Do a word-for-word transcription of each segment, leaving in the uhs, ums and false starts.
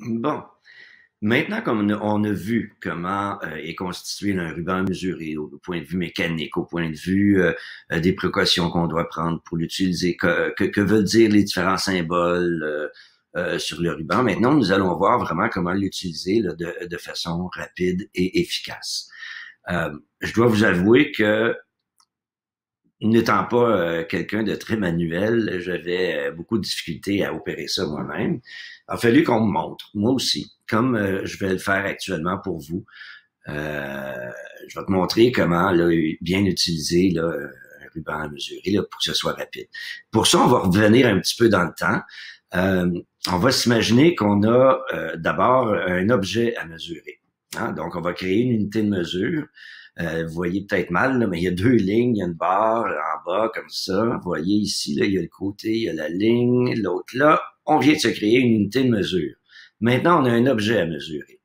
Bon, maintenant qu'on a, on a vu comment euh, est constitué un ruban mesuré au, au point de vue mécanique, au point de vue euh, euh, des précautions qu'on doit prendre pour l'utiliser, que, que, que veulent dire les différents symboles euh, euh, sur le ruban, maintenant nous allons voir vraiment comment l'utiliser là, de, de façon rapide et efficace. Euh, je dois vous avouer que n'étant pas euh, quelqu'un de très manuel, j'avais euh, beaucoup de difficultés à opérer ça moi-même. Il a fallu qu'on me montre, moi aussi, comme euh, je vais le faire actuellement pour vous. Euh, je vais te montrer comment là, bien utiliser là, un ruban à mesurer là, pour que ce soit rapide. Pour ça, on va revenir un petit peu dans le temps. Euh, on va s'imaginer qu'on a euh, d'abord un objet à mesurer. Hein? Donc, on va créer une unité de mesure. Euh, vous voyez peut-être mal, là, mais il y a deux lignes, il y a une barre en bas comme ça. Vous voyez ici, là, il y a le côté, il y a la ligne, l'autre là. On vient de se créer une unité de mesure. Maintenant, on a un objet à mesurer.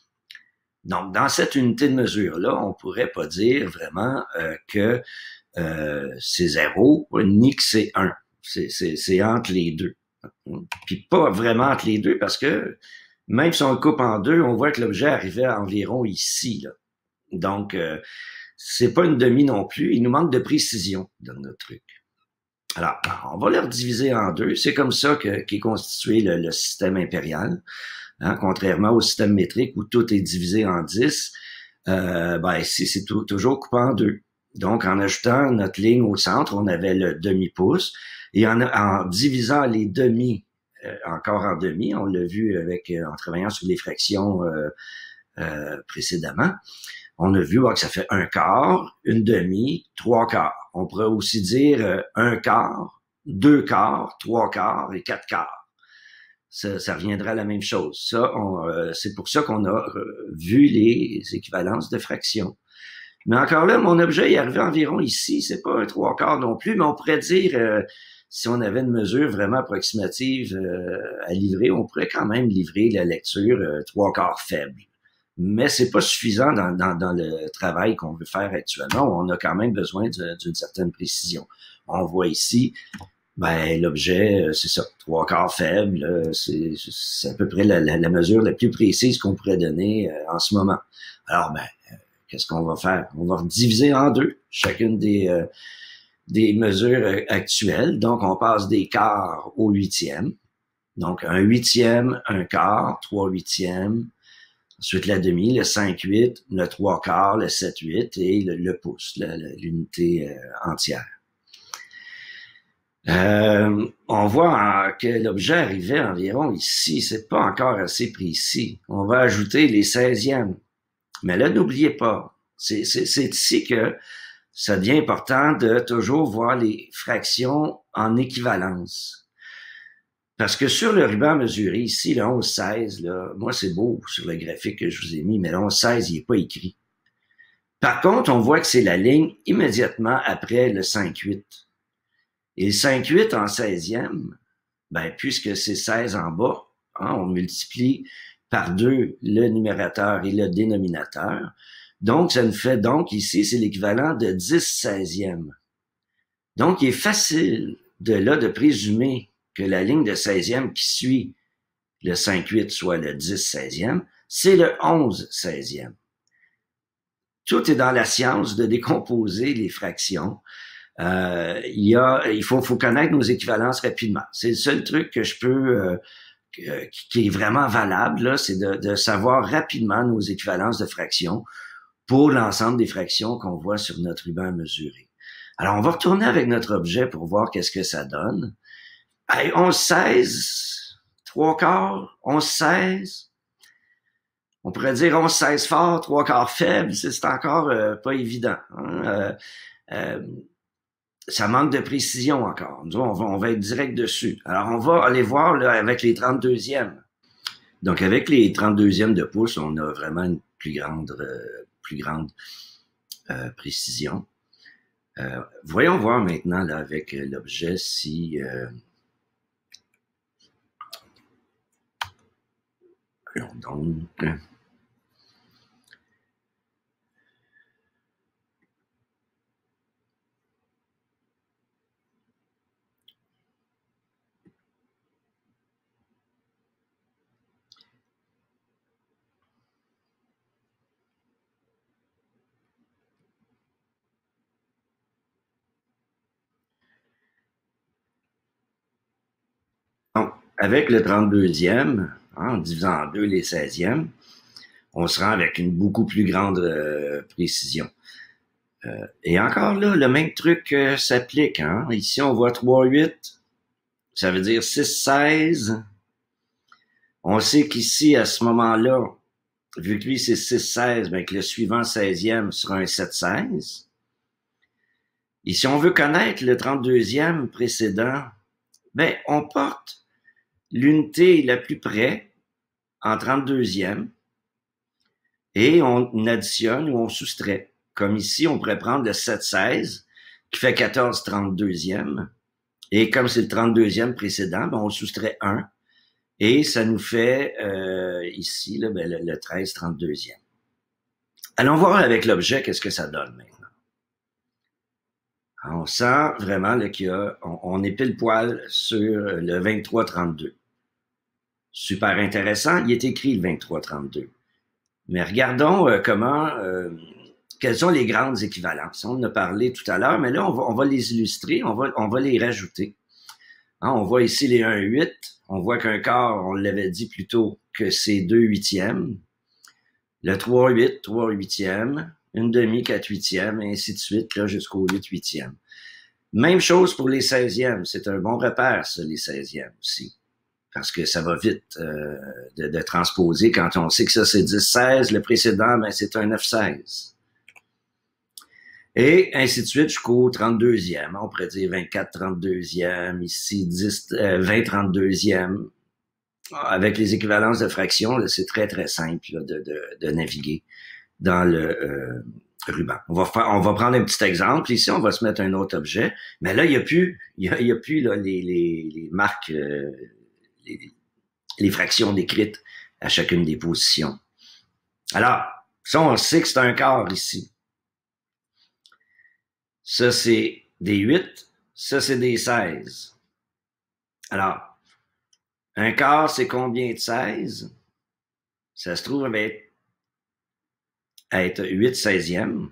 Donc, dans cette unité de mesure-là, on pourrait pas dire vraiment euh, que euh, c'est zéro ni que c'est un. C'est, c'est, c'est entre les deux. Puis pas vraiment entre les deux parce que même si on le coupe en deux, on voit que l'objet arrivait à environ ici. Là. Donc, euh, c'est pas une demi non plus. Il nous manque de précision dans notre truc. Alors, on va le diviser en deux. C'est comme ça que, qu'est constitué le, le système impérial. Hein, contrairement au système métrique où tout est divisé en dix, euh, ben ici, c'est tout, toujours coupé en deux. Donc, en ajoutant notre ligne au centre, on avait le demi-pouce. Et en, en divisant les demi, euh, encore en demi, on l'a vu avec euh, en travaillant sur les fractions euh, euh, précédemment, on a vu bah, que ça fait un quart, une demi, trois quarts. On pourrait aussi dire euh, un quart, deux quarts, trois quarts et quatre quarts. Ça, ça reviendra à la même chose. Ça, on, euh, c'est pour ça qu'on a euh, vu les équivalences de fractions. Mais encore là, mon objet est arrivé environ ici. C'est pas un trois quarts non plus, mais on pourrait dire, euh, si on avait une mesure vraiment approximative euh, à livrer, on pourrait quand même livrer la lecture euh, trois quarts faible. Mais c'est pas suffisant dans, dans, dans le travail qu'on veut faire actuellement. On a quand même besoin de, d'une certaine précision. On voit ici, ben l'objet, c'est ça, trois quarts faible, c'est, c'est à peu près la, la, la mesure la plus précise qu'on pourrait donner euh, en ce moment. Alors, ben, euh, qu'est-ce qu'on va faire? On va diviser en deux chacune des, euh, des mesures actuelles. Donc, on passe des quarts au huitième. Donc, un huitième, un quart, trois huitièmes, ensuite la demi, le cinq huit, le trois quarts, le sept huit et le, le pouce, la, la, l'unité euh, entière. Euh, on voit que l'objet arrivait environ ici. C'est pas encore assez précis. On va ajouter les seizièmes. Mais là, n'oubliez pas, c'est, c'est, c'est ici que ça devient important de toujours voir les fractions en équivalence. Parce que sur le ruban mesuré, ici, le onze seize, là, moi, c'est beau sur le graphique que je vous ai mis, mais le onze seize, il n'est pas écrit. Par contre, on voit que c'est la ligne immédiatement après le cinq huit. Et le cinq huit en seizième, ben, puisque c'est seize en bas, hein, on multiplie par deux le numérateur et le dénominateur. Donc, ça nous fait donc ici, c'est l'équivalent de dix seizièmes. Donc, il est facile de là de présumer que la ligne de seizième qui suit le cinq huit, soit le dix seizième, c'est le onze seizième. Tout est dans la science de décomposer les fractions. Euh, il y a, il faut, faut connaître nos équivalences rapidement. C'est le seul truc que je peux, euh, qui est vraiment valable, là, c'est de, de savoir rapidement nos équivalences de fractions pour l'ensemble des fractions qu'on voit sur notre ruban mesuré. Alors, on va retourner avec notre objet pour voir qu'est-ce que ça donne. Hey, onze seize, trois quarts, onze seize. On pourrait dire onze seize fort, trois quarts faible, c'est encore euh, pas évident. Hein? Euh, euh, ça manque de précision encore. Nous, on va, on va être direct dessus. Alors, on va aller voir là, avec les trente-deuxièmes. Donc, avec les trente-deuxièmes de pouce, on a vraiment une plus grande, euh, plus grande euh, précision. Euh, voyons voir maintenant là, avec l'objet si... Euh, donc... avec le trente-deuxième, hein, en divisant en deux les seizièmes, on se rend avec une beaucoup plus grande euh, précision. Euh, et encore là, le même truc euh, s'applique. Hein. Ici, on voit trois huit, ça veut dire six seize. On sait qu'ici, à ce moment-là, vu que lui, c'est six seize, ben, que le suivant seizième sera un sept seize. Et si on veut connaître le trente-deuxième précédent, ben, on porte l'unité la plus près en trente-deuxième et on additionne ou on soustrait. Comme ici, on pourrait prendre le sept seize qui fait quatorze trente-deuxième. Et comme c'est le trente-deuxième précédent, ben, on soustrait un. Et ça nous fait euh, ici là, ben, le, le treize trente-deuxième. Allons voir avec l'objet qu'est-ce que ça donne maintenant. On sent vraiment là, qu'il y a, on, on est pile poil sur le vingt-trois trente-deux. Super intéressant, il est écrit le vingt-trois trente-deux. Mais regardons euh, comment, euh, quelles sont les grandes équivalences. On en a parlé tout à l'heure, mais là, on va, on va les illustrer, on va, on va les rajouter. Hein, on voit ici les un huit, on voit qu'un quart, on l'avait dit plus tôt, que c'est deux huitièmes. Le trois huit, trois huitièmes, une demi, quatre huitièmes, et ainsi de suite, là, jusqu'au huit huitièmes. Même chose pour les seizièmes. C'est un bon repère, ça, les seizièmes aussi. Parce que ça va vite euh, de, de transposer. Quand on sait que ça, c'est dix seize, le précédent, ben, c'est un neuf seize. Et ainsi de suite jusqu'au trente-deuxième. On pourrait dire vingt-quatre trente-deuxième, ici dix, euh, vingt trente-deuxième. Avec les équivalences de fractions, c'est très, très simple là, de, de, de naviguer dans le euh, ruban. On va faire, on va prendre un petit exemple. Ici, on va se mettre un autre objet. Mais là, il n'y a plus, il y a, il y a plus là, les, les, les marques, euh, les, les fractions décrites à chacune des positions. Alors, ça, on sait que c'est un quart ici. Ça, c'est des huit. Ça, c'est des seize. Alors, un quart, c'est combien de seize? Ça se trouve avec être huit seizièmes.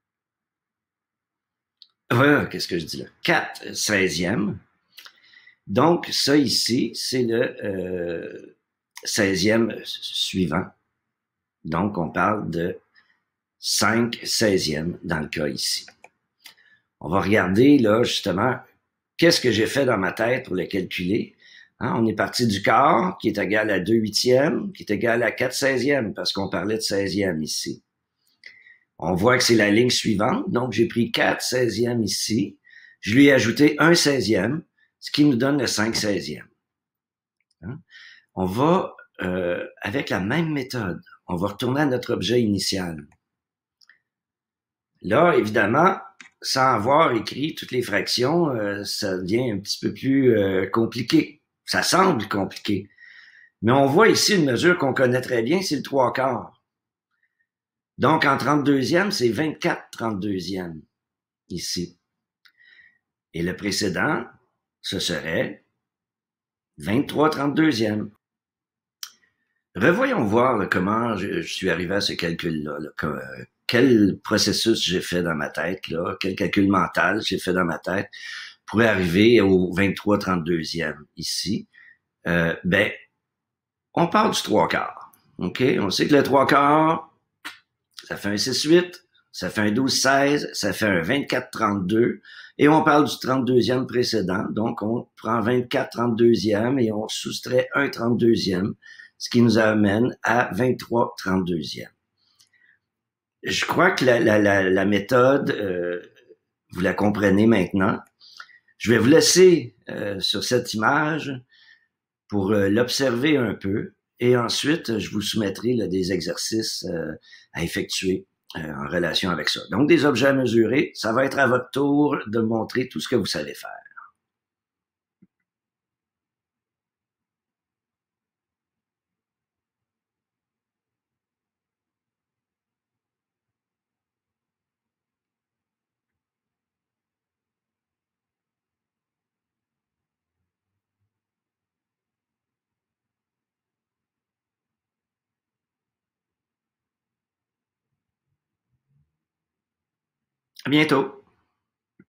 Euh, qu'est-ce que je dis là? quatre seizièmes. Donc, ça ici, c'est le euh, seizième suivant. Donc, on parle de cinq seizièmes dans le cas ici. On va regarder là, justement, qu'est-ce que j'ai fait dans ma tête pour le calculer. Hein, on est parti du quart, qui est égal à deux huitièmes, qui est égal à quatre seizièmes, parce qu'on parlait de seizième ici. On voit que c'est la ligne suivante, donc j'ai pris quatre seizièmes ici. Je lui ai ajouté un seizième, ce qui nous donne le cinq seizièmes. Hein? On va, euh, avec la même méthode, on va retourner à notre objet initial. Là, évidemment, sans avoir écrit toutes les fractions, euh, ça devient un petit peu plus euh, compliqué. Ça semble compliqué. Mais on voit ici une mesure qu'on connaît très bien, c'est le trois quarts. Donc, en trente-deuxième, c'est vingt-quatre trente-deuxièmes ici. Et le précédent, ce serait vingt-trois trente-deuxièmes. Revoyons voir là, comment je, je, suis arrivé à ce calcul-là. Là, que, euh, quel processus j'ai fait dans ma tête, là, quel calcul mental j'ai fait dans ma tête pour arriver au vingt-trois trente-deuxième ici. Euh, ben, on part du trois quarts. OK? On sait que le trois quarts, ça fait un six huit, ça fait un douze seize, ça fait un vingt-quatre trente-deux, et on parle du trente-deuxième précédent. Donc, on prend vingt-quatre trente-deuxième et on soustrait un trente-deuxième, ce qui nous amène à vingt-trois trente-deuxième. Je crois que la, la, la, la méthode, euh, vous la comprenez maintenant. Je vais vous laisser euh, sur cette image pour euh, l'observer un peu et ensuite, je vous soumettrai là, des exercices euh, à effectuer euh, en relation avec ça. Donc, des objets à mesurer, ça va être à votre tour de montrer tout ce que vous savez faire. À bientôt.